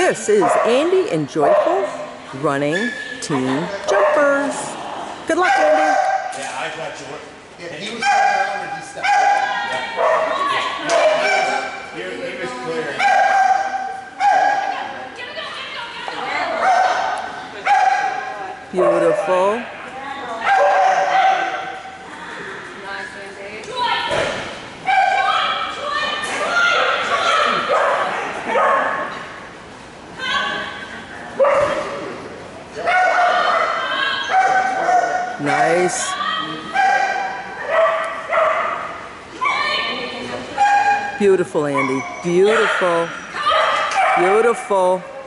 This is Andy and Joyful running Team Jumpers. Good luck, Andy. Yeah, I got you. Yeah, he was around and he stepped he was clear. Beautiful. Nice. Beautiful, Andy. Beautiful. Beautiful.